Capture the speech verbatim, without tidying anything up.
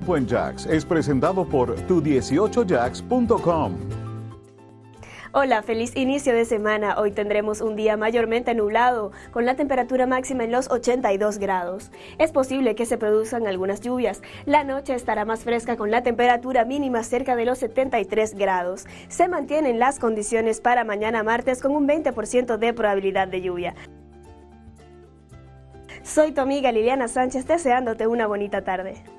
tiempo en Jax es presentado por tu dieciocho jax punto com. Hola, feliz inicio de semana. Hoy tendremos un día mayormente nublado, con la temperatura máxima en los ochenta y dos grados. Es posible que se produzcan algunas lluvias. La noche estará más fresca con la temperatura mínima cerca de los setenta y tres grados. Se mantienen las condiciones para mañana martes con un veinte por ciento de probabilidad de lluvia. Soy tu amiga Liliana Sánchez, deseándote una bonita tarde.